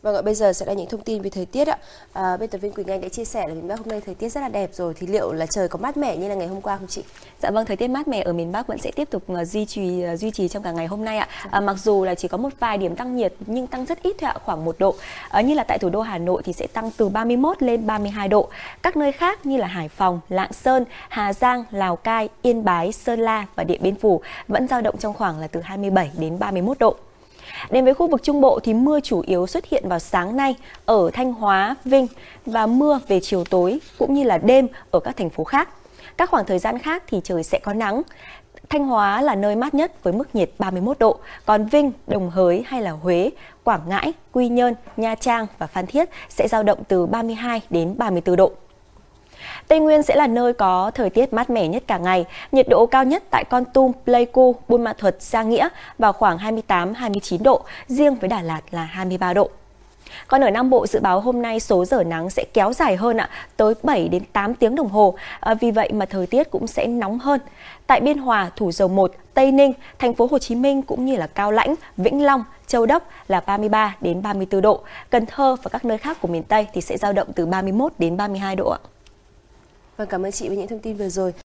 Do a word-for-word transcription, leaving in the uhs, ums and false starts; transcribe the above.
Vâng ạ, bây giờ sẽ là những thông tin về thời tiết ạ. À, biên tập viên Quỳnh Anh đã chia sẻ là miền Bắc hôm nay thời tiết rất là đẹp rồi, thì liệu là trời có mát mẻ như là ngày hôm qua không chị? Dạ vâng, thời tiết mát mẻ ở miền Bắc vẫn sẽ tiếp tục uh, duy trì uh, duy trì trong cả ngày hôm nay ạ. À, mặc dù là chỉ có một vài điểm tăng nhiệt nhưng tăng rất ít thôi ạ, khoảng một độ. À, như là tại thủ đô Hà Nội thì sẽ tăng từ ba mươi mốt lên ba mươi hai độ. Các nơi khác như là Hải Phòng, Lạng Sơn, Hà Giang, Lào Cai, Yên Bái, Sơn La và Điện Biên Phủ vẫn dao động trong khoảng là từ hai mươi bảy đến ba mươi mốt độ. Đến với khu vực Trung Bộ thì mưa chủ yếu xuất hiện vào sáng nay ở Thanh Hóa, Vinh và mưa về chiều tối cũng như là đêm ở các thành phố khác. Các khoảng thời gian khác thì trời sẽ có nắng. Thanh Hóa là nơi mát nhất với mức nhiệt ba mươi mốt độ, còn Vinh, Đồng Hới hay là Huế, Quảng Ngãi, Quy Nhơn, Nha Trang và Phan Thiết sẽ dao động từ ba mươi hai đến ba mươi tư độ. Tây Nguyên sẽ là nơi có thời tiết mát mẻ nhất cả ngày, nhiệt độ cao nhất tại Kon Tum, Pleiku, Buôn Ma Thuột, Gia Nghĩa vào khoảng hai mươi tám đến hai mươi chín độ, riêng với Đà Lạt là hai mươi ba độ. Còn ở Nam Bộ dự báo hôm nay số giờ nắng sẽ kéo dài hơn ạ, tới bảy đến tám tiếng đồng hồ, à, vì vậy mà thời tiết cũng sẽ nóng hơn. Tại Biên Hòa, Thủ Dầu Một, Tây Ninh, thành phố Hồ Chí Minh cũng như là Cao Lãnh, Vĩnh Long, Châu Đốc là ba mươi ba đến ba mươi tư độ, Cần Thơ và các nơi khác của miền Tây thì sẽ dao động từ ba mươi mốt đến ba mươi hai độ ạ. Vâng, cảm ơn chị với những thông tin vừa rồi.